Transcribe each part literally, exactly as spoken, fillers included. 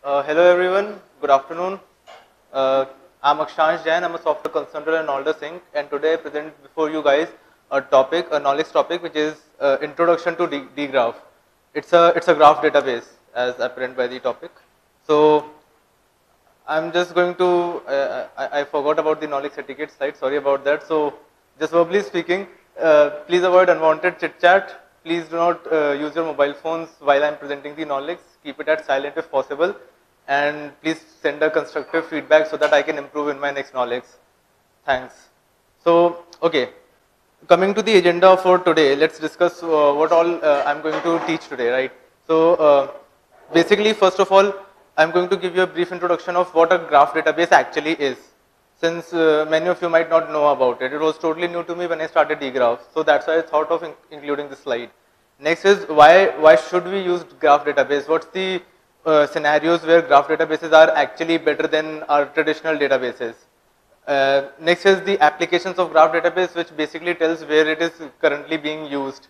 Uh, hello everyone, good afternoon. Uh, I'm Akshansh Jain, I'm a software consultant in Alder Sync, and today I present before you guys a topic, a knowledge topic, which is uh, Introduction to D- Dgraph. It's a, it's a graph database as apparent by the topic. So I'm just going to, uh, I, I forgot about the knowledge etiquette slide, sorry about that. So just verbally speaking, uh, please avoid unwanted chit chat. Please do not uh, use your mobile phones while I'm presenting the knowledge. Keep it at silent if possible. And please send a constructive feedback so that I can improve in my next knowledge. Thanks. So, okay. Coming to the agenda for today, let's discuss uh, what all uh, I'm going to teach today, right? So, uh, basically, first of all, I'm going to give you a brief introduction of what a graph database actually is, since uh, many of you might not know about it. It was totally new to me when I started Dgraph, so that's why I thought of in including this slide. Next is why why should we use graph database? What's the uh, scenarios where graph databases are actually better than our traditional databases? Uh, next is the applications of graph database, which basically tells where it is currently being used.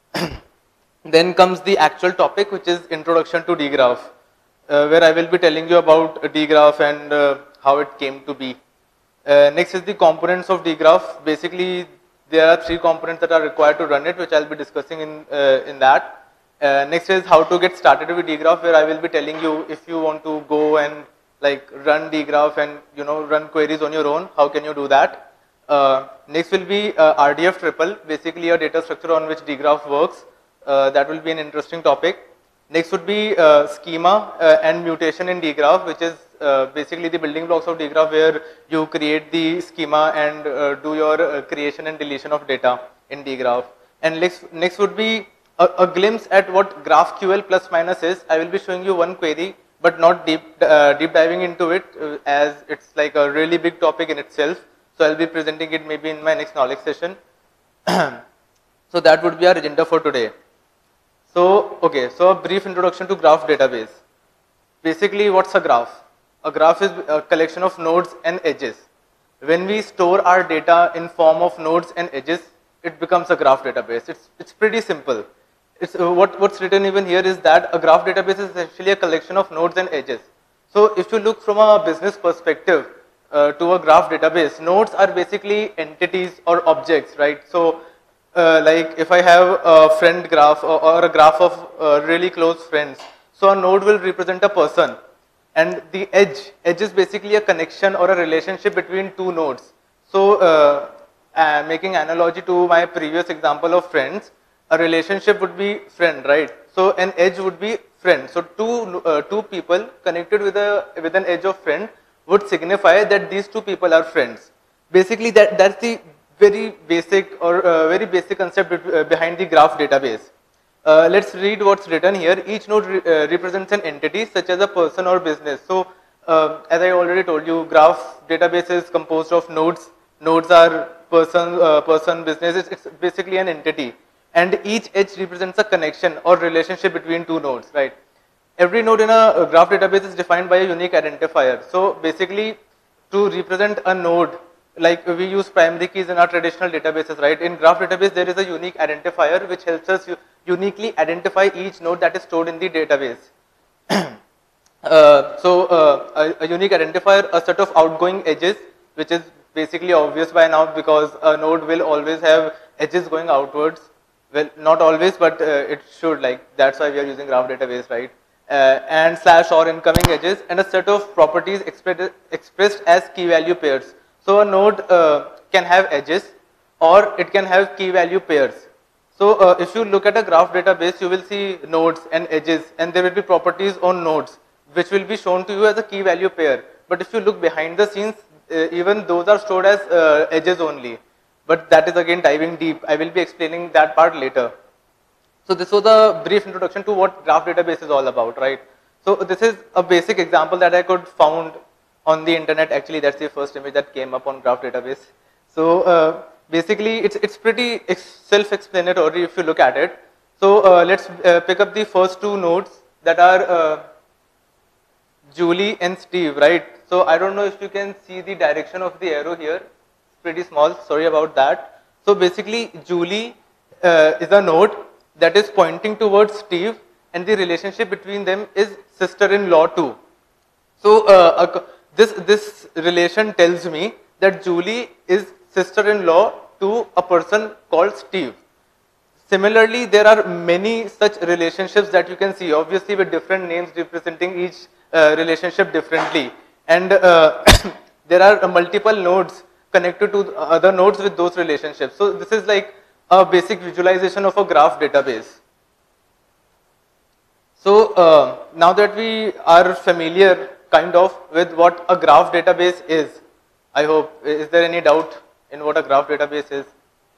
Then comes the actual topic, which is introduction to Dgraph, uh, where I will be telling you about Dgraph and uh, how it came to be. Uh, next is the components of Dgraph. Basically, there are three components that are required to run it, which I'll be discussing in uh, in that. Uh, next is how to get started with Dgraph, where I will be telling you if you want to go and like run Dgraph and you know run queries on your own, how can you do that? Uh, next will be uh, R D F triple, basically a data structure on which Dgraph works. Uh, that will be an interesting topic. Next would be uh, schema uh, and mutation in Dgraph, which is uh, basically the building blocks of Dgraph, where you create the schema and uh, do your uh, creation and deletion of data in Dgraph. And next, next would be a, a glimpse at what GraphQL plus minus is. I will be showing you one query, but not deep uh, deep diving into it, uh, as it's like a really big topic in itself. So I'll be presenting it maybe in my next knowledge session. So that would be our agenda for today. So, okay, so a brief introduction to graph database. Basically, what's a graph? A graph is a collection of nodes and edges. When we store our data in form of nodes and edges, it becomes a graph database. It's, it's pretty simple. It's, uh, what, what's written even here is that a graph database is actually a collection of nodes and edges. So, if you look from a business perspective uh, to a graph database, nodes are basically entities or objects, right? So, Uh, like if I have a friend graph or, or a graph of uh, really close friends, so a node will represent a person, and the edge, edge is basically a connection or a relationship between two nodes. So uh, uh, making analogy to my previous example of friends, a relationship would be friend, right? So an edge would be friend. So two, uh, two people connected with, a, with an edge of friend would signify that these two people are friends. Basically that, that's the very basic or uh, very basic concept uh, behind the graph database. Uh, let's read what's written here. Each node re uh, represents an entity such as a person or business. So uh, as I already told you, graph database is composed of nodes. Nodes are person, uh, person, business. It's, it's basically an entity, and each edge represents a connection or relationship between two nodes, right? Every node in a graph database is defined by a unique identifier. So basically, to represent a node, like we use primary keys in our traditional databases, right? In graph database, there is a unique identifier which helps us uniquely identify each node that is stored in the database. uh, so uh, a, a unique identifier, a set of outgoing edges, which is basically obvious by now because a node will always have edges going outwards. Well, not always, but uh, it should, like that's why we are using graph database, right? Uh, and slash or incoming edges, and a set of properties expressed, expressed as key value pairs. So a node uh, can have edges or it can have key value pairs. So uh, if you look at a graph database, you will see nodes and edges, and there will be properties on nodes which will be shown to you as a key value pair. But if you look behind the scenes, uh, even those are stored as uh, edges only. But that is again diving deep. I will be explaining that part later. So this was a brief introduction to what graph database is all about, right? So this is a basic example that I could found on the internet. Actually, that's the first image that came up on graph database. So uh, basically, it's it's pretty self-explanatory if you look at it. So uh, let's uh, pick up the first two nodes that are uh, Julie and Steve, right? So I don't know if you can see the direction of the arrow here. It's pretty small. Sorry about that. So basically, Julie uh, is a node that is pointing towards Steve, and the relationship between them is sister-in-law too. So uh, a, this this relation tells me that Julie is sister-in-law to a person called Steve. Similarly, there are many such relationships that you can see, obviously with different names representing each uh, relationship differently. And uh, there are uh, multiple nodes connected to other nodes with those relationships. So this is like a basic visualization of a graph database. So uh, now that we are familiar kind of with what a graph database is, I hope, is there any doubt in what a graph database is?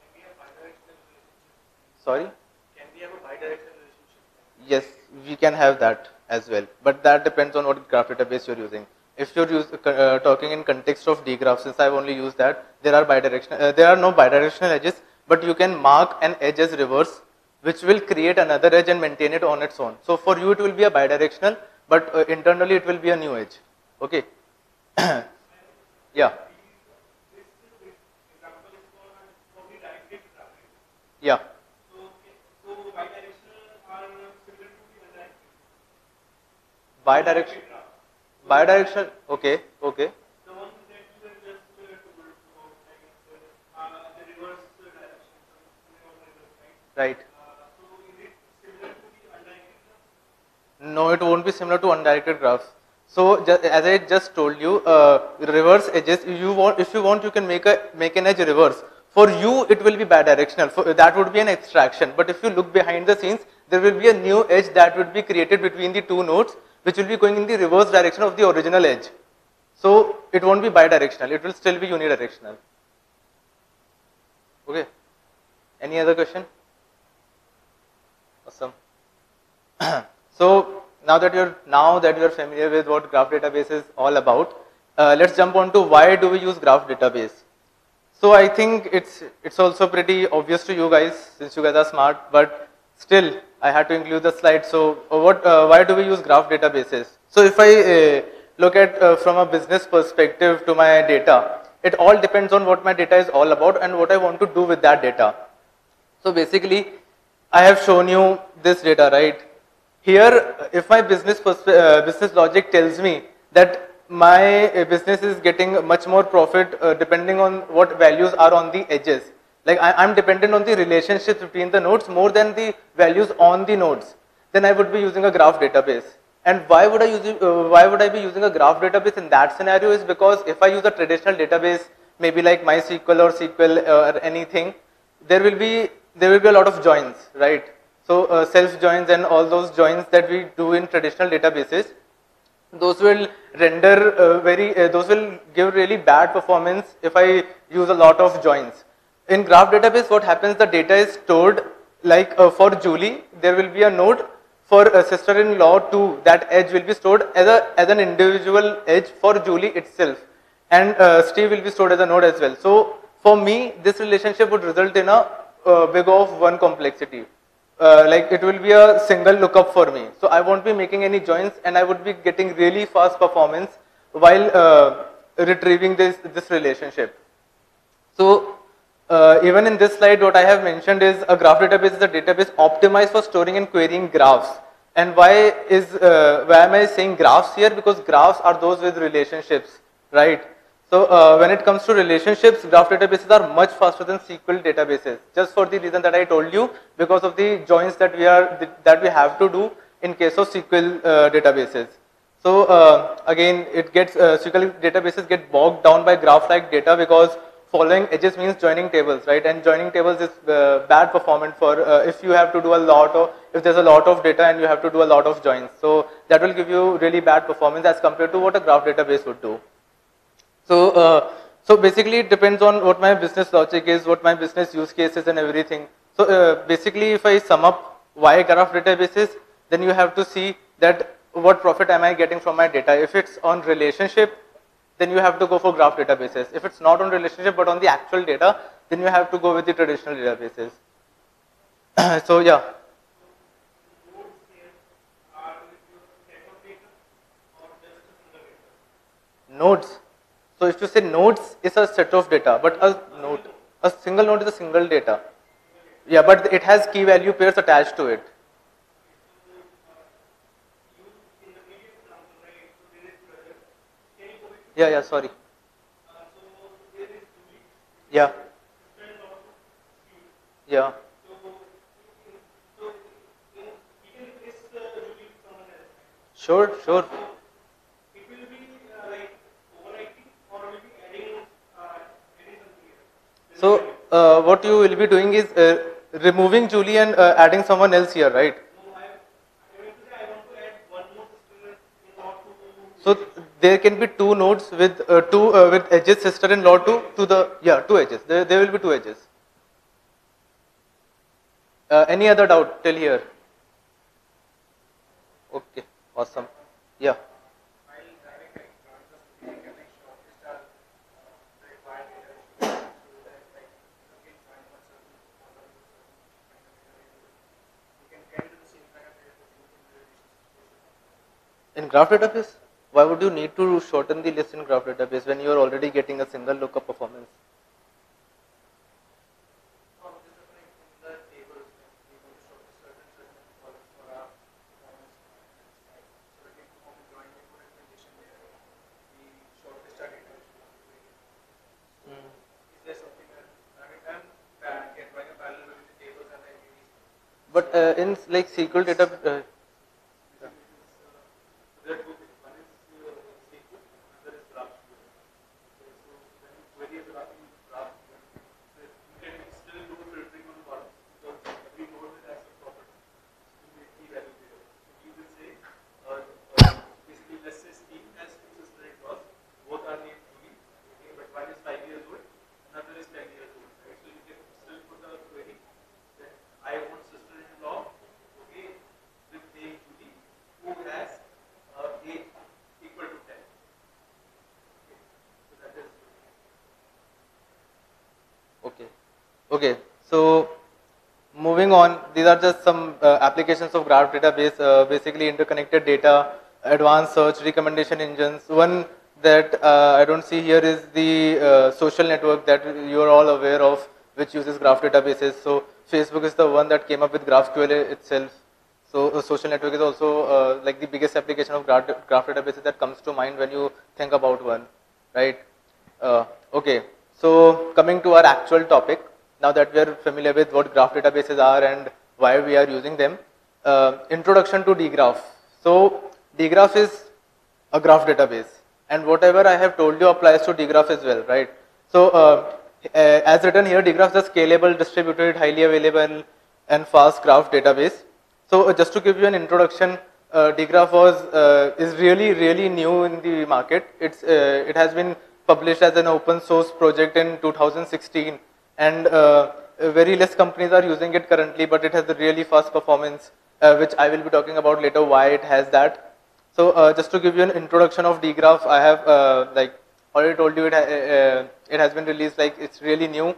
Sorry? Can we have a bidirectional relationship? Yes, we can have that as well, but that depends on what graph database you're using. If you're use, uh, talking in context of Dgraph, since I've only used that, there are bidirectional, uh, there are no bidirectional edges, but you can mark an edge as reverse, which will create another edge and maintain it on its own. So for you, it will be a bidirectional, but uh, internally it will be a new edge. Okay. Yeah. Yeah. Bidirectional. Bidirectional. Okay. Okay. The one that you have just uh, told about, like uh, the reverse direction, Right. Uh, so is it similar to the undirected graph? No, it won't be similar to undirected graphs. So ju- as I just told you, uh, reverse edges. You want, if you want, you can make a make an edge reverse. For you, it will be bidirectional. For, that would be an abstraction. But if you look behind the scenes, there will be a new edge that would be created between the two nodes, which will be going in the reverse direction of the original edge. So it won't be bidirectional. It will still be unidirectional. Okay. Any other question? Awesome. So now that you're now that you're familiar with what graph database is all about, uh, let's jump on to why do we use graph database. So I think it's it's also pretty obvious to you guys since you guys are smart, but still I had to include the slide. So uh, what uh, why do we use graph databases? So if I uh, look at uh, from a business perspective to my data, it all depends on what my data is all about and what I want to do with that data. So basically, I have shown you this data, right? Here, if my business uh, business logic tells me that my uh, business is getting much more profit uh, depending on what values are on the edges. Like I, I'm dependent on the relationships between the nodes more than the values on the nodes. Then I would be using a graph database. And why would I use it, uh, why would I be using a graph database in that scenario is because if I use a traditional database, maybe like MySQL or S Q L or anything, there will be there will be a lot of joins, right? So uh, self joins and all those joins that we do in traditional databases, those will render uh, very, uh, those will give really bad performance if I use a lot of joins. In graph database, what happens, the data is stored like uh, for Julie, there will be a node for a sister-in-law to that edge will be stored as, a, as an individual edge for Julie itself. And uh, Steve will be stored as a node as well. So for me, this relationship would result in a uh, big of one complexity. Uh, like it will be a single lookup for me. So I won't be making any joins and I would be getting really fast performance while uh, retrieving this, this relationship. So uh, even in this slide, what I have mentioned is a graph database is a database optimized for storing and querying graphs. And why is uh, why am I saying graphs here? Because graphs are those with relationships, right? So uh, when it comes to relationships, graph databases are much faster than S Q L databases, just for the reason that I told you, because of the joins that we are that we have to do in case of S Q L uh, databases. So uh, again, it gets uh, S Q L databases get bogged down by graph-like data because following edges means joining tables, right? And joining tables is uh, bad performance for uh, if you have to do a lot of if there's a lot of data and you have to do a lot of joins. So that will give you really bad performance as compared to what a graph database would do. So, uh, so basically it depends on what my business logic is, what my business use case is and everything. So uh, basically if I sum up why graph databases, then you have to see that what profit am I getting from my data. If it's on relationship, then you have to go for graph databases. If it's not on relationship but on the actual data, then you have to go with the traditional databases. So yeah. Nodes. So if you say nodes is a set of data, but a node, a single node is a single data. Yeah, but it has key value pairs attached to it. Yeah, yeah, sorry. Uh, so there is Julie. Yeah, Sister in law to Steve. yeah. So, in, so in, we can replace uh, Julie with someone else. Sure, Uh, sure. so it will be uh, like overwriting or will be adding uh, adding something here. The new So, value. uh, what you will be doing is uh, removing Julie and uh, adding someone else here, right? No, I I meant to say I want to add one more sister in law to So Julie. there can be two nodes with uh, two uh, with edges sister-in-law to to the yeah two edges. There there will be two edges. Uh, any other doubt till here? Okay, awesome. Yeah. In graph database, why would you need to shorten the list in graph database when you are already getting a single lookup performance? But uh, in like S Q L data, uh, There are two things. One is uh, S Q L, another is graph. So when you query a graph, you use graph. So you can still do filtering on columns because every node has a property. So you make key value zero. So we will say, uh, uh, basically, let's say Steve has two sister-in-laws. Both are named Julie, okay, but one is five years old, another is ten years old. Right? So you can still put a query that I want sister-in-law, okay, with name Julie, who has uh, age equal to ten. Okay. So that is okay, okay. So moving on, these are just some uh, applications of graph database, uh, basically interconnected data, advanced search, recommendation engines. One that uh, I don't see here is the uh, social network that you are all aware of, which uses graph databases. So Facebook is the one that came up with GraphQL itself. So uh, social network is also uh, like the biggest application of graph, graph databases that comes to mind when you think about one, right? Uh, okay, so coming to our actual topic, now that we are familiar with what graph databases are and why we are using them, uh, introduction to Dgraph. So Dgraph is a graph database, and whatever I have told you applies to Dgraph as well, right? So uh, uh, as written here, Dgraph is a scalable, distributed, highly available, and fast graph database. So uh, just to give you an introduction, uh, Dgraph was uh, is really really new in the market. It's uh, it has been published as an open source project in two thousand sixteen, and uh, very less companies are using it currently. But it has a really fast performance, uh, which I will be talking about later. Why it has that. So uh, just to give you an introduction of Dgraph, I have uh, like already told you it ha uh, it has been released, like it's really new.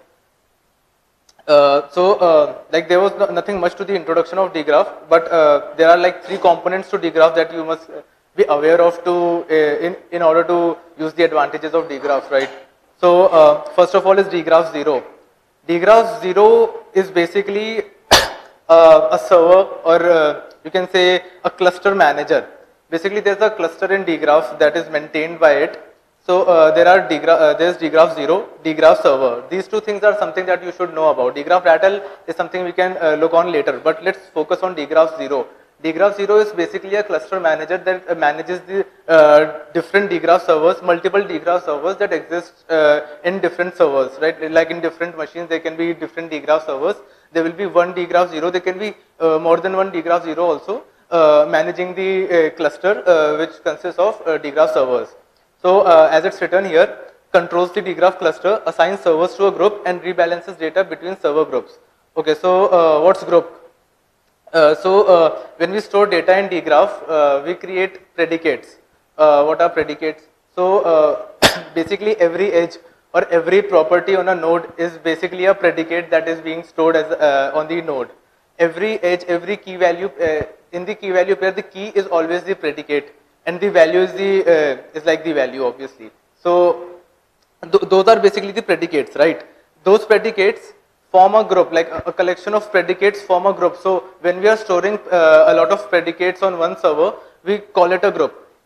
Uh, so, uh, like there was no, nothing much to the introduction of Dgraph, but uh, there are like three components to Dgraph that you must be aware of to uh, in in order to use the advantages of Dgraph, right? So, uh, first of all is Dgraph zero. Dgraph zero is basically uh, a server, or uh, you can say a cluster manager. Basically, there's a cluster in Dgraph that is maintained by it. So uh, there are Dgraph, uh, there's Dgraph zero, Dgraph server. These two things are something that you should know about. Dgraph rattle is something we can uh, look on later, but let's focus on Dgraph zero. Dgraph zero is basically a cluster manager that uh, manages the uh, different Dgraph servers, multiple Dgraph servers that exist uh, in different servers, right? Like in different machines, there can be different Dgraph servers. There will be one Dgraph zero. There can be uh, more than one Dgraph zero also uh, managing the uh, cluster, uh, which consists of uh, Dgraph servers. So uh, as it's written here, controls the Dgraph cluster, assigns servers to a group, and rebalances data between server groups. Okay, so uh, what's group? Uh, so uh, when we store data in Dgraph, uh, we create predicates. Uh, what are predicates? So uh, basically every edge or every property on a node is basically a predicate that is being stored as uh, on the node. Every edge, every key value, uh, in the key value pair, the key is always the predicate, and the value is the uh, is like the value, obviously. So th those are basically the predicates, right? Those predicates form a group, like a, a collection of predicates form a group. So when we are storing uh, a lot of predicates on one server, we call it a group.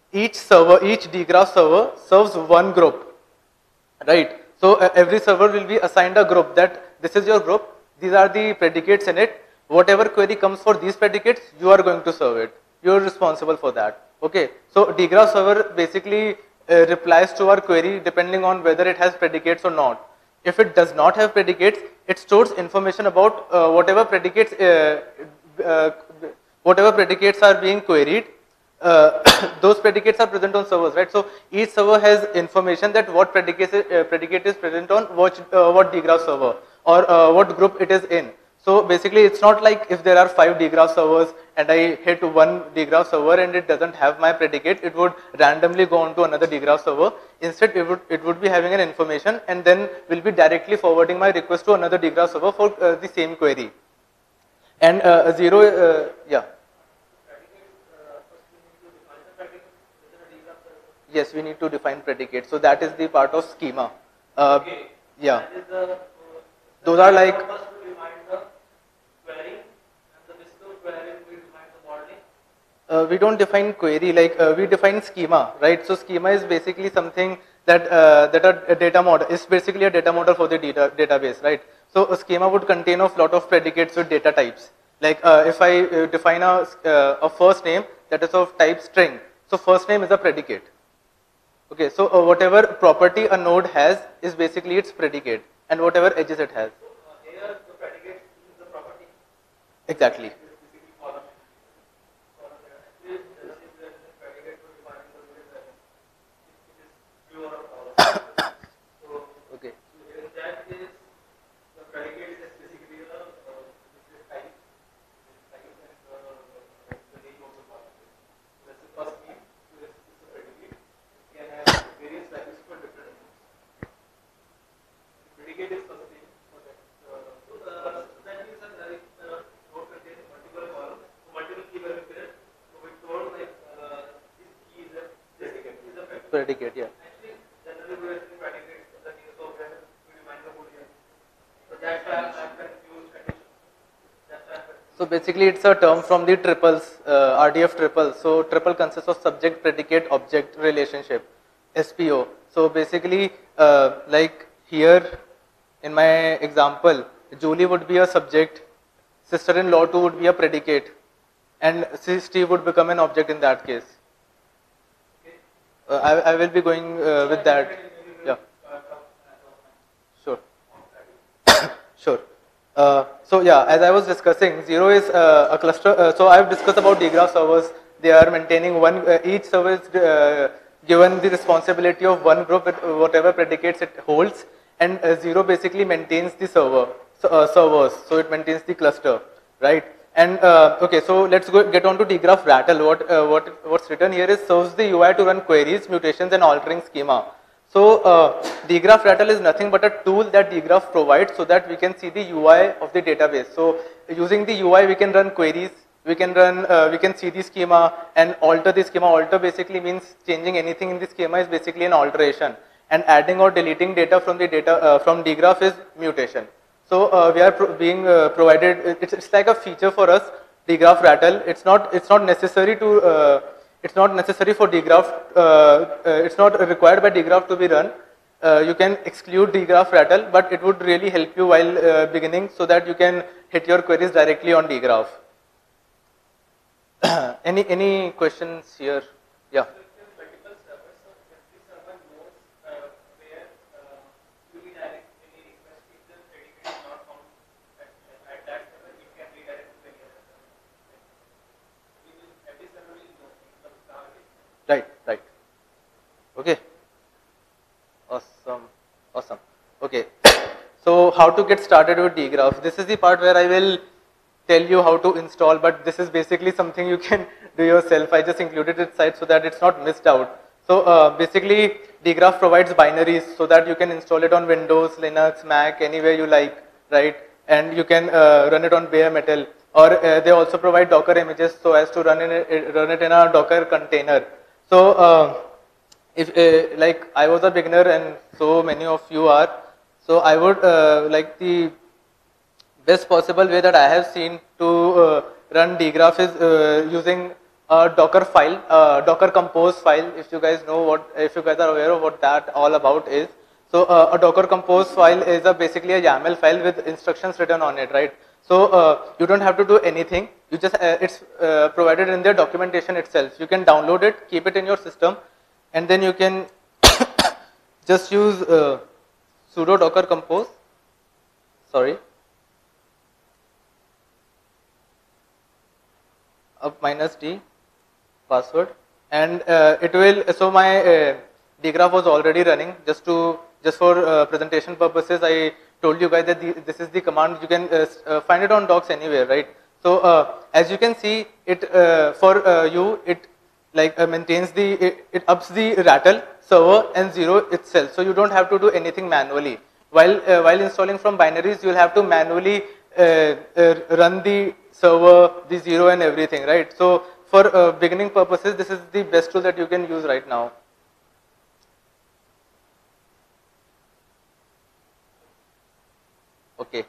each server, each Dgraph server serves one group, right? So uh, every server will be assigned a group that this is your group, these are the predicates in it. Whatever query comes for these predicates, you are going to serve it. You are responsible for that. Okay. So Dgraph server basically uh, replies to our query depending on whether it has predicates or not. If it does not have predicates, it stores information about uh, whatever predicates uh, uh, whatever predicates are being queried. Uh, those predicates are present on servers, right? So each server has information that what predicate, uh, predicate is present on what, uh, what Dgraph server or uh, what group it is in. So basically it's not like if there are five Dgraph servers and I hit one Dgraph server and it doesn't have my predicate, it would randomly go on to another Dgraph server. Instead it would, it would be having an information and then will be directly forwarding my request to another Dgraph server for uh, the same query. And uh, zero, uh, yeah. Yes, we need to define predicate. So that is the part of schema. Uh, Okay. yeah. That is the, uh, Those are like, first we define the query, and the basic query we define the modeling. uh, we don't define query, like uh, we define schema, right? So schema is basically something that uh, that a, a data model is basically a data model for the data database, right? So a schema would contain a lot of predicates with data types. Like uh, if I uh, define a, uh, a first name that is of type string, so first name is a predicate. Okay, so uh, whatever property a node has is basically its predicate, and whatever edges it has. So uh, here the predicate is the property. Exactly. This is basically column. Column here. Actually, there is there is a predicate to define the unit value. It is pure or false. So Okay. in that case, the predicate is basically a uh, this is type. This type and uh, the name of the column. That's the first name. This is the predicate. Can have various values for different names. Predicate is first name. Okay. Uh, so uh, that means that like uh, node contains multiple columns, so multiple key value pairs. So we told like uh, this key is a predicate. Is a predicate. Predicate, yeah. Actually, generally we are using predicates in the case of when we define the boolean. So that's why I'm I'm confused. Addition. That's why I'm confused. So basically it's a term from the triples, uh, R D F triple. So triple consists of subject, predicate, object relationship, S P O. So basically uh, like here in my example, Julie would be a subject, sister-in-law two would be a predicate, and Steve would become an object in that case. Okay. Uh, I, I will be going uh, with that. Yeah, sure. Sure. Uh, so yeah, as I was discussing, zero is uh, a cluster. Uh, so I have discussed about Dgraph servers. They are maintaining one. Uh, each server is uh, given the responsibility of one group with whatever predicates it holds, and uh, zero basically maintains the server so, uh, servers. So it maintains the cluster, right? And uh, okay, so let's go get on to Dgraph Rattle. What uh, what what's written here is serves the U I to run queries, mutations, and altering schema. So uh, Dgraph Rattle is nothing but a tool that Dgraph provides so that we can see the U I of the database. So using the U I, we can run queries, we can run, uh, we can see the schema and alter the schema. Alter basically means changing anything in the schema is basically an alteration, and adding or deleting data from the data uh, from Dgraph is mutation. So uh, we are pro being uh, provided. It's, it's like a feature for us, Dgraph Rattle. It's not it's not necessary to. Uh, It's not necessary for Dgraph, uh, uh, it's not required by Dgraph to be run. Uh, you can exclude Dgraph Rattle, but it would really help you while uh, beginning so that you can hit your queries directly on Dgraph. any, any questions here? Yeah. Right, right. Okay. Awesome, awesome. Okay. So how to get started with Dgraph? This is the part where I will tell you how to install, but this is basically something you can do yourself. I just included it site so that it's not missed out. So uh, basically Dgraph provides binaries so that you can install it on Windows, Linux, Mac, anywhere you like, right? And you can uh, run it on bare metal, or uh, they also provide Docker images so as to run, in it, run it in a Docker container. So uh, if uh, like I was a beginner and so many of you are, so I would uh, like the best possible way that I have seen to uh, run Dgraph is uh, using a Docker file, uh, Docker compose file. If you guys know what, if you guys are aware of what that all about is. So uh, a Docker compose file is a basically a YAML file with instructions written on it, right? So uh, you don't have to do anything. You just uh, it's uh, provided in their documentation itself. You can download it, keep it in your system, and then you can just use uh, sudo docker compose. Sorry. Up minus d password, and uh, it will. So my uh, Dgraph was already running. Just to just for uh, presentation purposes, I told you guys that the, this is the command. You can uh, uh, find it on docs anywhere, right? So uh, as you can see, it uh, for uh, you it like uh, maintains the it, it ups the rattle server and zero itself. So you don't have to do anything manually. While uh, while installing from binaries, you will have to manually uh, uh, run the server, the zero and everything, right? So for uh, beginning purposes, this is the best tool that you can use right now. Okay.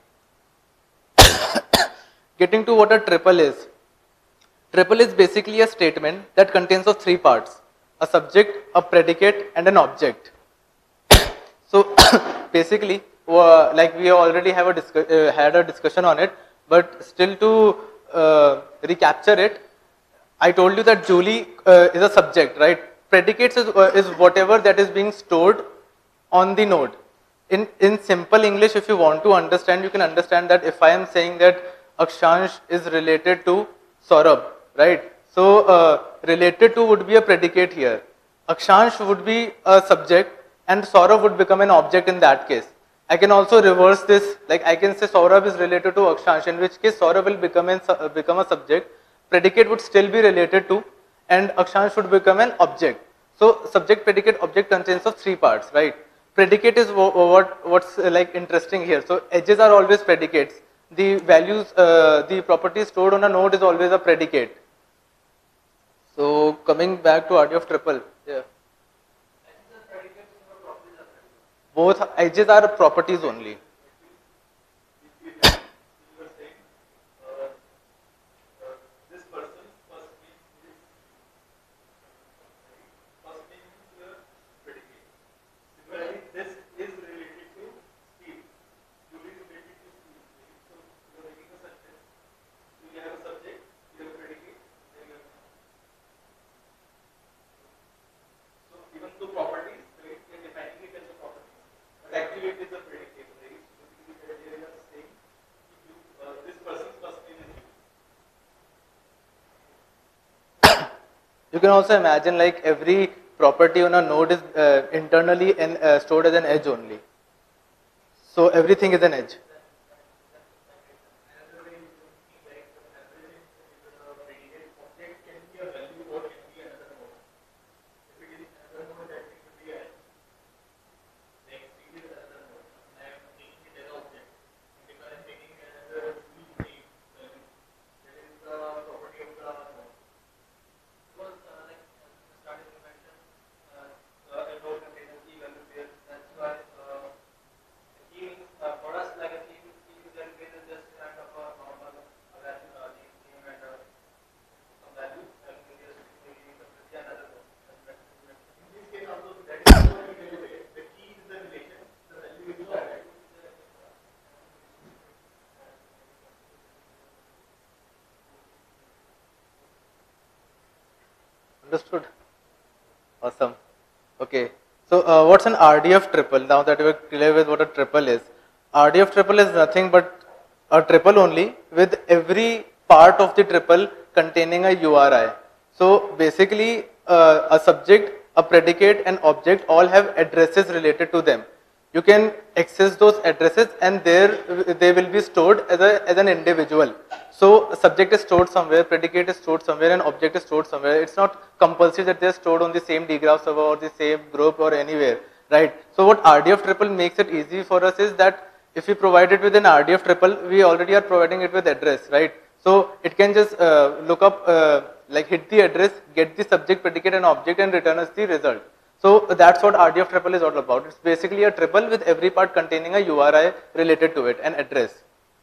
Getting to what a triple is. Triple is basically a statement that contains of three parts: a subject, a predicate, and an object. So basically, uh, like we already have a uh, had a discussion on it, but still to uh, recapture it, I told you that Julie uh, is a subject, right? Predicates is, uh, is whatever that is being stored on the node. In, in simple English, if you want to understand, you can understand that if I am saying that Akshansh is related to Saurabh, right? So uh, related to would be a predicate here. Akshansh would be a subject and Saurabh would become an object in that case. I can also reverse this, like I can say Saurabh is related to Akshansh, in which case Saurabh will become, an, uh, become a subject, predicate would still be related to, and Akshansh should become an object. So subject, predicate, object contains of three parts, right? Predicate is what, what what's uh, like interesting here. So edges are always predicates. The values, uh, the properties stored on a node is always a predicate. So coming back to R D of triple, yeah. Both edges are properties only. You can also imagine like every property on a node is uh, internally and uh, stored as an edge only. So everything is an edge. Understood? Awesome. Okay. So uh, what's an R D F triple? Now that we're clear with what a triple is. R D F triple is nothing but a triple only with every part of the triple containing a U R I. So basically uh, a subject, a predicate and object all have addresses related to them. You can access those addresses and there they will be stored as, a, as an individual. So a subject is stored somewhere, predicate is stored somewhere and object is stored somewhere. It's not compulsory that they are stored on the same Dgraph server or the same group or anywhere, right? So what R D F triple makes it easy for us is that if we provide it with an R D F triple, we already are providing it with address, right? So it can just uh, look up, uh, like hit the address, get the subject, predicate and object and return us the result. So that's what R D F triple is all about. It's basically a triple with every part containing a U R I related to it, an address.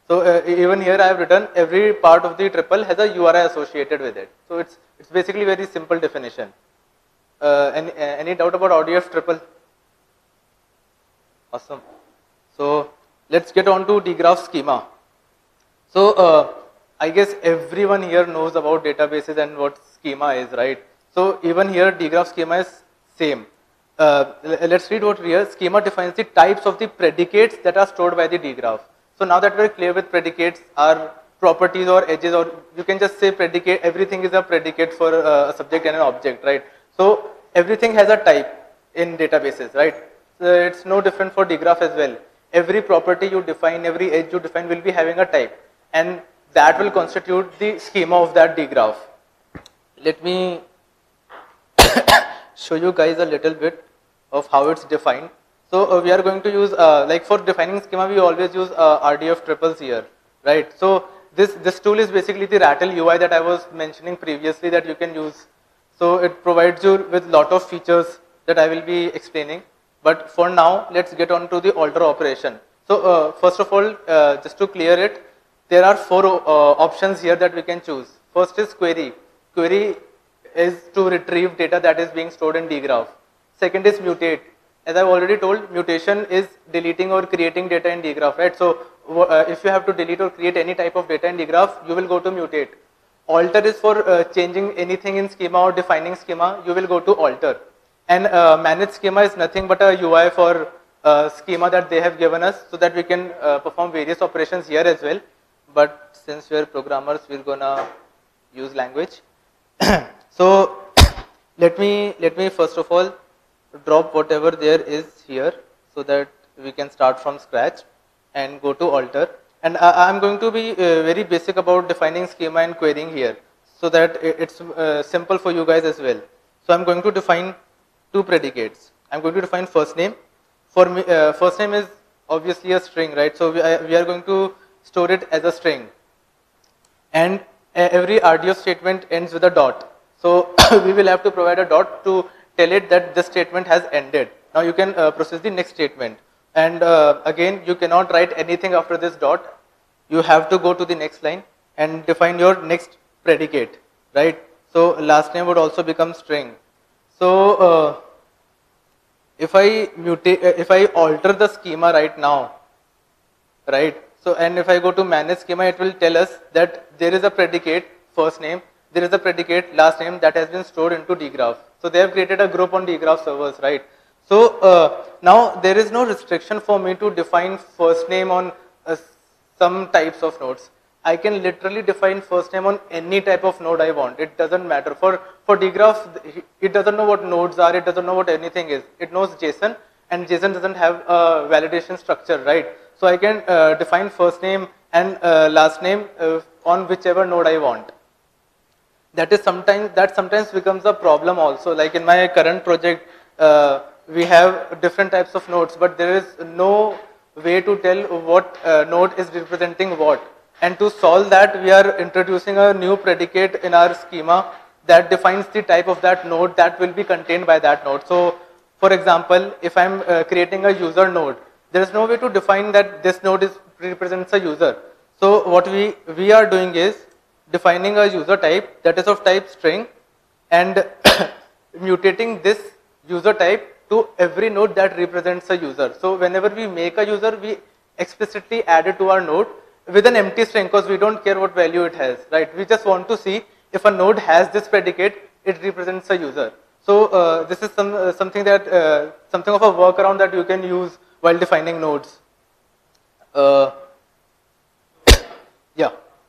So uh, even here I have written every part of the triple has a U R I associated with it. So it's it's basically very simple definition. Uh, any uh, any doubt about O D F triple? Awesome. So let's get on to Dgraph schema. So uh, I guess everyone here knows about databases and what schema is, right? So even here Dgraph schema is same. Uh, let's read what here. Schema defines the types of the predicates that are stored by the Dgraph. So now that we're clear with predicates, are properties or edges, or you can just say predicate, everything is a predicate for uh, a subject and an object, right? So everything has a type in databases, right? So it's no different for Dgraph as well. Every property you define, every edge you define will be having a type, and that will constitute the schema of that Dgraph. Let me show you guys a little bit of how it's defined. So uh, we are going to use, uh, like for defining schema, we always use uh, R D F triples here, right? So this, this tool is basically the Rattle U I that I was mentioning previously that you can use. So it provides you with lot of features that I will be explaining. But for now, let's get on to the alter operation. So uh, first of all, uh, just to clear it, there are four uh, options here that we can choose. First is query. Query is to retrieve data that is being stored in Dgraph. Second is mutate. As I've already told, mutation is deleting or creating data in Dgraph, right? So uh, if you have to delete or create any type of data in Dgraph, you will go to mutate. Alter is for uh, changing anything in schema or defining schema, you will go to alter. And uh, manage schema is nothing but a U I for uh, schema that they have given us so that we can uh, perform various operations here as well. But since we are programmers, we're gonna use language. So let me let me first of all drop whatever there is here so that we can start from scratch and go to alter. And I am going to be uh, very basic about defining schema and querying here so that it's uh, simple for you guys as well. So I'm going to define two predicates. I'm going to define first name. For me, uh, first name is obviously a string, right? So we, I, we are going to store it as a string. And every R D F statement ends with a dot. So we will have to provide a dot to tell it that this statement has ended. Now you can uh, process the next statement. And uh, again, you cannot write anything after this dot. You have to go to the next line and define your next predicate, right? So last name would also become string. So uh, if I mutate, if I alter the schema right now, right? So and if I go to manage schema, it will tell us that there is a predicate first name, there is a predicate last name that has been stored into Dgraph. So they have created a group on Dgraph servers, right? So uh, now there is no restriction for me to define first name on uh, some types of nodes. I can literally define first name on any type of node I want. It doesn't matter. For for Dgraph, it doesn't know what nodes are. It doesn't know what anything is. It knows JSON, and JSON doesn't have a validation structure, right? So I can uh, define first name and uh, last name uh, on whichever node I want. That is sometimes that sometimes becomes a problem also. Like in my current project, uh, we have different types of nodes, but there is no way to tell what uh, node is representing what. And to solve that, we are introducing a new predicate in our schema that defines the type of that node that will be contained by that node. So, for example, if I'm uh, creating a user node, there is no way to define that this node is represents a user. So, what we we are doing is defining a user type that is of type string and mutating this user type to every node that represents a user. So, whenever we make a user, we explicitly add it to our node with an empty string because we don't care what value it has, right? We just want to see if a node has this predicate, it represents a user. So uh, this is some uh, something that uh, something of a workaround that you can use while defining nodes. Uh, yeah.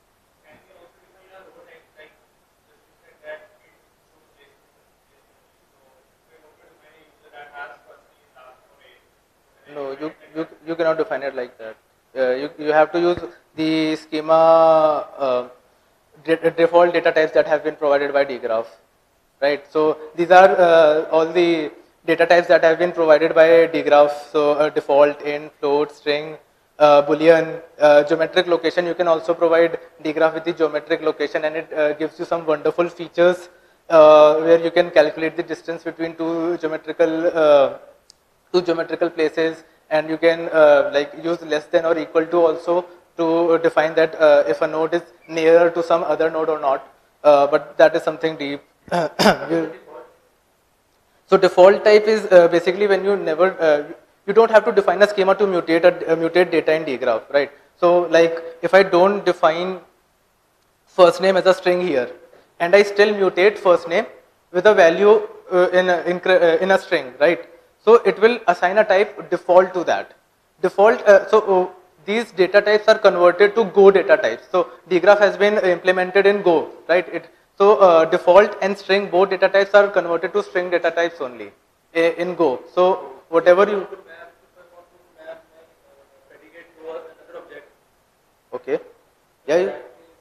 No, you, you, you cannot define it like that. Uh, you, you have to use the schema uh, default data types that have been provided by Dgraph, right? So these are uh, all the data types that have been provided by Dgraph. So uh, default, int, float, string, uh, boolean, uh, geometric location. You can also provide Dgraph with the geometric location, and it uh, gives you some wonderful features uh, where you can calculate the distance between two geometrical uh, two geometrical places, and you can uh, like use less than or equal to also to define that uh, if a node is nearer to some other node or not, uh, but that is something deep. We'll- so default type is uh, basically when you never, uh, you don't have to define a schema to mutate, a, uh, mutate data in Dgraph, right? So like if I don't define first name as a string here, and I still mutate first name with a value uh, in, a, in, uh, in a string, right? So it will assign a type default to that. Default, uh, so uh, these data types are converted to Go data types. So Dgraph has been implemented in Go, right? It, so uh, default and string both data types are converted to string data types only uh, in Go. So whatever you, okay, yeah. You,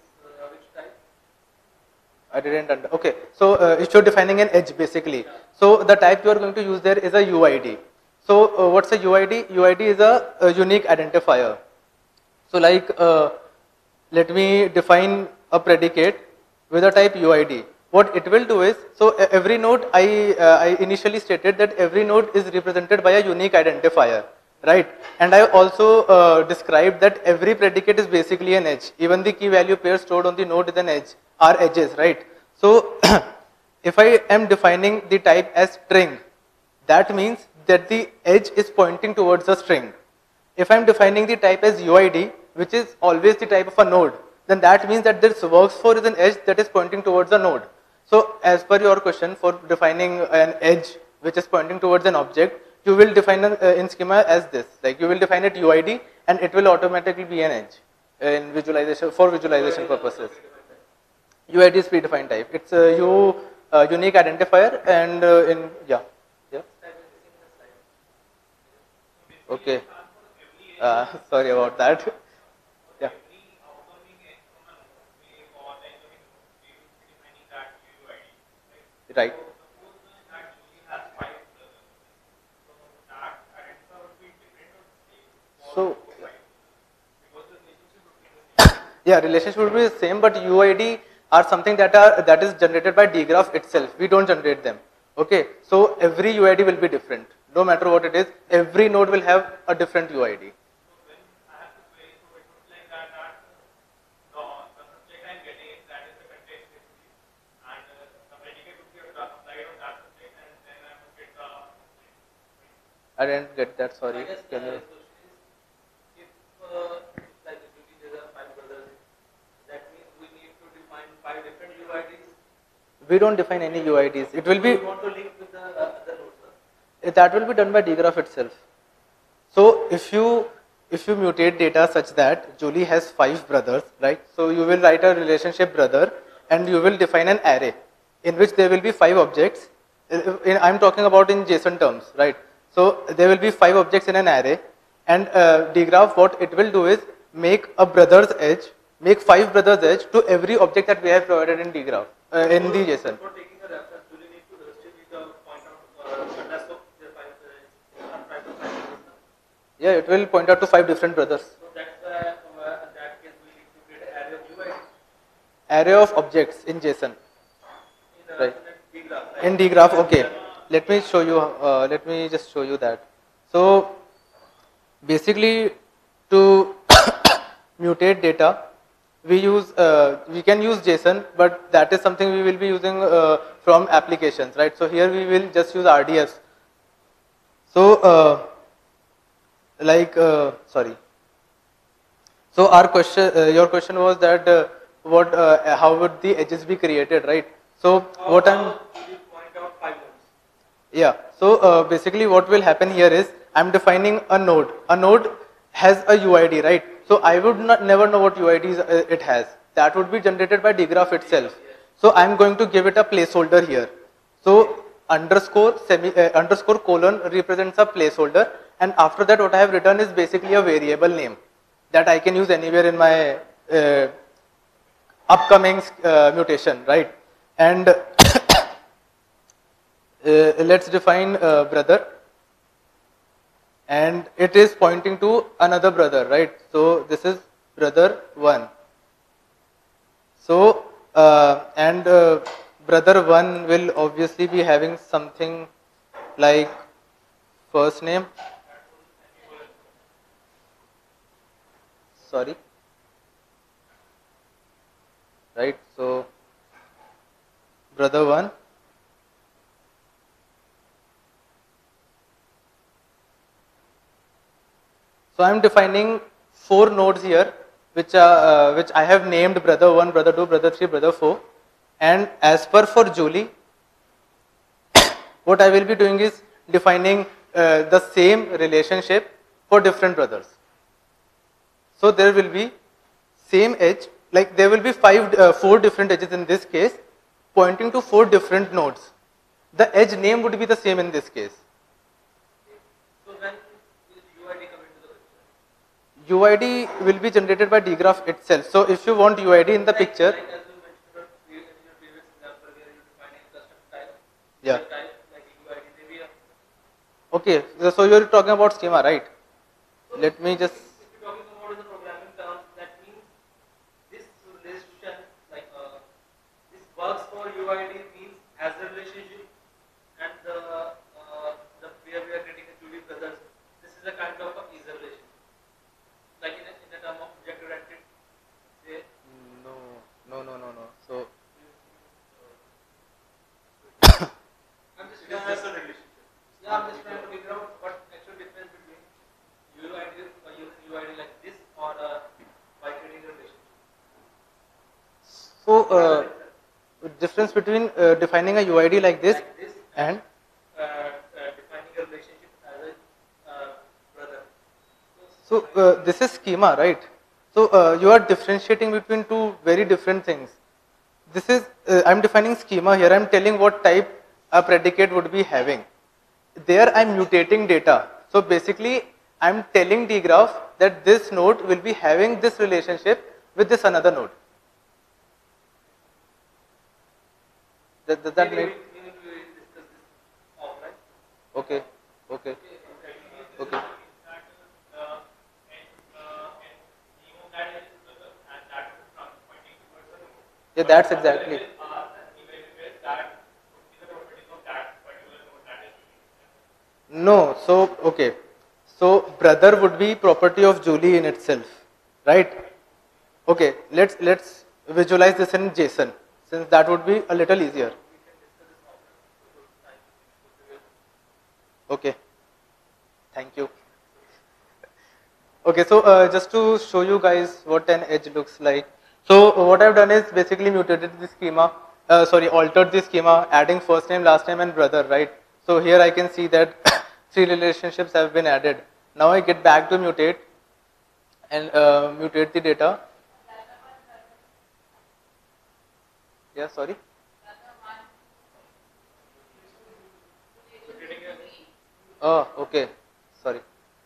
I didn't under, okay. So uh, if you're defining an edge basically. So the type you are going to use there is a U I D. So uh, what's a U I D? U I D is a, a unique identifier. So like uh, let me define a predicate with a type U I D. What it will do is, so uh, every node I, uh, I initially stated that every node is represented by a unique identifier, right? And I also uh, described that every predicate is basically an edge. Even the key value pair stored on the node is an edge, are edges, right? So if I am defining the type as string, that means that the edge is pointing towards a string. If I am defining the type as U I D, which is always the type of a node, then that means that this works for is an edge that is pointing towards a node. So as per your question, for defining an edge which is pointing towards an object, you will define it uh, in schema as this. Like you will define it U I D and it will automatically be an edge in visualization, for visualization purposes. U I D is predefined type. It's a U, uh, unique identifier and uh, in, yeah. Yeah. Okay. Uh, sorry about that. Yeah. Right. So, yeah, relationship would be the same, but U I D are something that are that is generated by Dgraph itself. We don't generate them. Okay, so every U I D will be different. No matter what it is, every node will have a different U I D. I didn't get that. Sorry. Can you? We don't define any U I Ds. It will be. That will be done by Dgraph itself. So if you if you mutate data such that Julie has five brothers, right? So you will write a relationship brother, and you will define an array in which there will be five objects. In, I'm talking about in JSON terms, right? So there will be five objects in an array, and uh, Dgraph, what it will do is make a brother's edge, make five brothers edge to every object that we have provided in Dgraph uh, in the JSON. Yeah, it will point out to five different brothers. So that's why uh, in that case we need to create an array of U I Ds. Array of objects in JSON. In, uh, Right. in Dgraph, right? In Dgraph, okay. Let me show you. Uh, let me just show you that. So basically, to mutate data, we use uh, we can use JSON, but that is something we will be using uh, from applications, right? So here we will just use R D Fs. So uh, like uh, sorry. So our question, uh, your question was that uh, what, uh, how would the edges be created, right? So what I'm You point out five nodes. yeah. So uh, basically, what will happen here is I'm defining a node. A node has a U I D, right? So I would not never know what U I Ds uh, it has. That would be generated by Dgraph itself. So I'm going to give it a placeholder here. So underscore semi uh, underscore colon represents a placeholder, and after that, what I have written is basically a variable name that I can use anywhere in my uh, upcoming uh, mutation, right? And uh, let's define uh, brother, and it is pointing to another brother, right? So this is brother one. So uh, and uh, brother one will obviously be having something like first name. Sorry. right? So brother one, so I am defining four nodes here, which are uh, which I have named brother one, brother two, brother three, brother four, and as per for Julie, what I will be doing is defining uh, the same relationship for different brothers. So there will be same edge, like there will be five, uh, four different edges in this case, pointing to four different nodes. The edge name would be the same in this case. So when will U I D come into the picture? U I D will be generated by Dgraph itself. So if you want U I D in the like, picture, like as you mentioned in your previous example where you're defining custom type, yeah. type like U I D, maybe a, Okay, so you're talking about schema, right? so Let me just. if you're talking about in the programming terms, that means this relation, like uh, this works for U I D means as a relationship, and the uh, the where we are getting a Julie brothers, this is a kind of a is a relationship. Like in a, in the term of object oriented, they No, no, no, no, no. So I'm just trying to relationship. Yeah, I'm just trying to figure out what actual difference between U I D or using U I D like this or uh, by creating a relationship. So uh, difference between uh, defining a U I D like this, Like this and uh, uh, defining a relationship as a uh, brother. so uh, this is schema, right? So uh, you are differentiating between two very different things. This is uh, I'm defining schema here. I'm telling what type a predicate would be having. There I'm mutating data. So basically I'm telling Dgraph that this node will be having this relationship with this another node. Does, does that Maybe make? we, we need to discuss this offline. Okay, okay, okay. Yeah, that's exactly. No, so okay. So brother would be property of Julie in itself, right? Okay, let's let's visualize this in JSON, since that would be a little easier. Okay, thank you. Okay, so uh, just to show you guys what an edge looks like. So uh, what I've done is basically mutated the schema, uh, sorry, altered the schema, adding first name, last name, and brother, right? So here I can see that three relationships have been added. Now I get back to mutate and uh, mutate the data. Yeah, sorry. Oh, okay, sorry.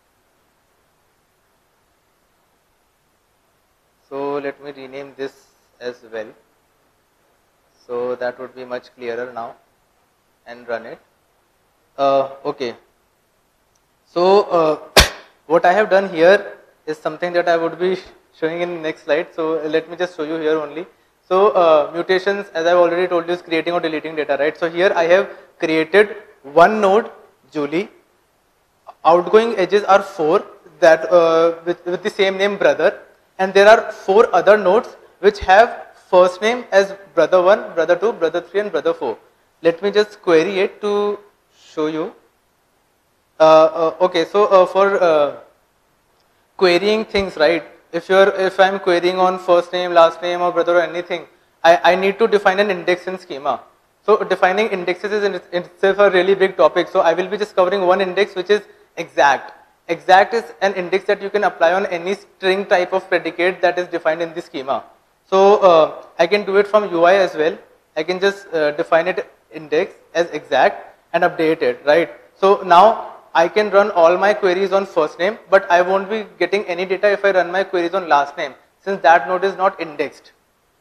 So let me rename this as well. So that would be much clearer now, and run it. Uh, okay. So uh, what I have done here is something that I would be showing in next slide. So let me just show you here only. So uh, mutations, as I've already told you, is creating or deleting data, right? So here I have created one node, Julie. Outgoing edges are four that uh, with, with the same name, brother, and there are four other nodes which have first name as brother one, brother two, brother three, and brother four. Let me just query it to show you. Uh, uh, okay, so uh, for uh, querying things, right? If you're if I'm querying on first name, last name, or brother or anything, I, I need to define an index in schema. So defining indexes is in itself a really big topic. So I will be just covering one index, which is exact. Exact is an index that you can apply on any string type of predicate that is defined in the schema. So uh, I can do it from U I as well. I can just uh, define it index as exact and update it, right? So now I can run all my queries on first name, but I won't be getting any data if I run my queries on last name, since that node is not indexed.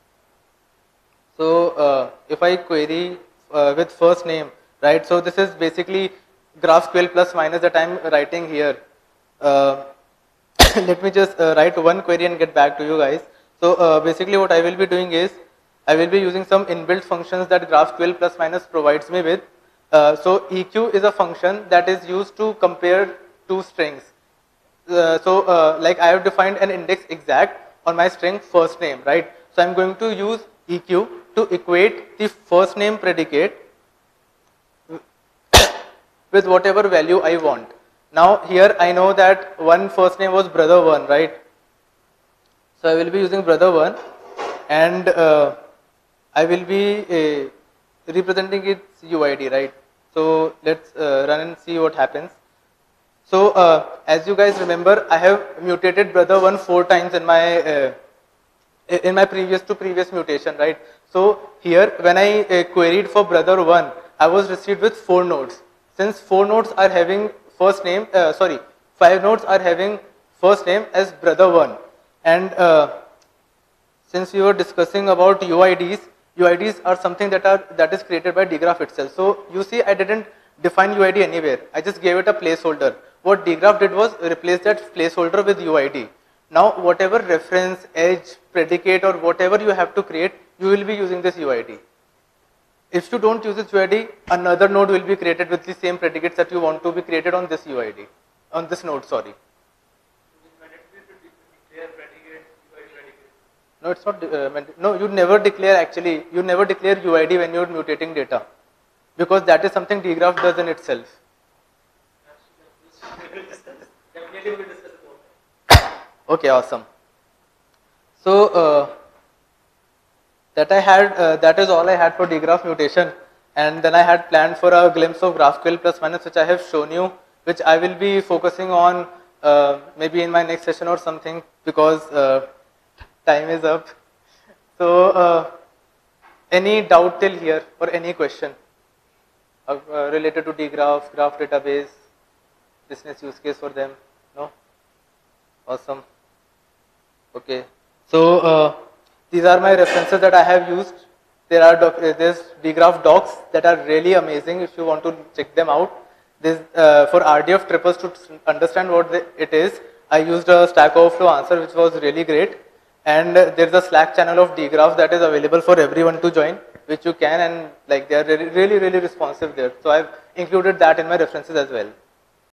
So uh, if I query uh, with first name, right? So this is basically GraphQL plus minus that I'm writing here. Uh, let me just uh, write one query and get back to you guys. So uh, basically what I will be doing is, I will be using some inbuilt functions that GraphQL plus minus provides me with. Uh, so E Q is a function that is used to compare two strings. Uh, so uh, like I have defined an index exact on my string first name, right? So I'm going to use E Q to equate the first name predicate with whatever value I want. Now here I know that one first name was brother one, right? So I will be using brother one, and uh, I will be uh, representing its U I D, right? So let's uh, run and see what happens. So uh, as you guys remember, I have mutated brother one four times in my uh, in my previous to previous mutation, right? So here when I uh, queried for brother one, I was received with four nodes. Since four nodes are having first name, uh, sorry, five nodes are having first name as brother one, and uh, since we were discussing about U I Ds, U I Ds are something that are that is created by Dgraph itself. So you see, I didn't define U I D anywhere. I just gave it a placeholder. What Dgraph did was replace that placeholder with U I D. Now, whatever reference, edge, predicate, or whatever you have to create, you will be using this U I D. If you don't use this U I D, another node will be created with the same predicates that you want to be created on this U I D, on this node. Sorry. No, it's not. Uh, no, you never declare actually. You never declare U I D when you're mutating data, because that is something Dgraph does in itself. Okay, awesome. So uh, that I had, uh, that is all I had for Dgraph mutation, and then I had planned for a glimpse of GraphQL plus minus, which I have shown you, which I will be focusing on uh, maybe in my next session or something, because uh, time is up. So uh, any doubt till here or any question uh, uh, related to Dgraph, graph database, business use case for them? No? Awesome. Okay. So uh, these are my references that I have used. There are doc there's Dgraph docs that are really amazing if you want to check them out. This uh, for R D F trippers to understand what the, it is. I used a Stack Overflow answer, which was really great. And uh, there's a Slack channel of Dgraph that is available for everyone to join, which you can, and like they are really, really, really responsive there. So I've included that in my references as well.